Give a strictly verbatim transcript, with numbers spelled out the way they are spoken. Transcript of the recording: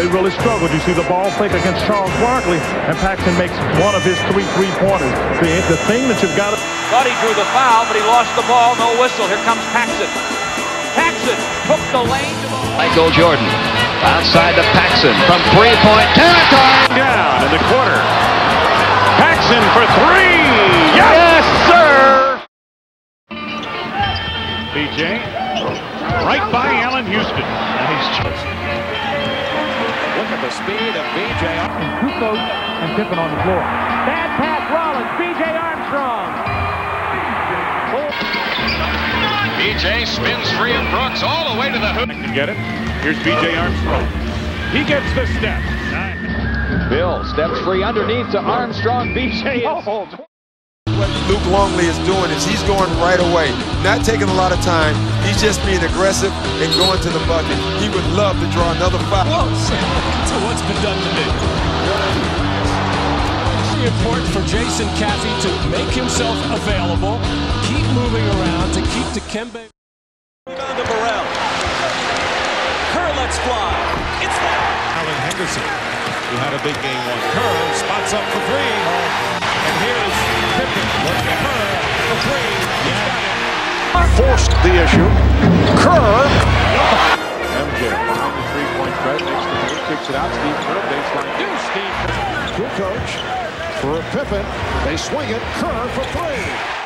They really struggled. You see the ball fake against Charles Barkley, and Paxson makes one of his three three-pointers. The, the thing that you've got to... Thought he drew the foul, but he lost the ball. No whistle. Here comes Paxson. Paxson took the lane to the... Michael Jordan outside to Paxson from three-point territory. Down in the quarter. Paxson for three. Yes, yes sir. B J right by Allen Houston. Nice choice. Look at the speed of B J. And Kukoc and Pippen on the floor. Bad pass, Rollins. B J Armstrong. B J spins free of Brooks all the way to the hoop. Can get it. Here's B J Armstrong. He gets the step. Nice. Bill steps free underneath to Armstrong. B J. Oh. What Luke Longley is doing is he's going right away, not taking a lot of time. He's just being aggressive and going to the bucket. He would love to draw another foul. Close to what's been done today. It's important for Jason Caffey to make himself available, keep moving around to keep Dikembe. Rebound to Burrell. Kerr lets fly. It's there. Allen Henderson, who had a big game one. Kerr spots up for three. And here's Pippen. Looking at Kerr for three. He's got it. Forced the issue. Kerr. M J behind the three-point threat next to him. Kicks it out. Steve Kerr. Baseline. Do Steve. Good coach for Pippen. They swing it. Kerr for three.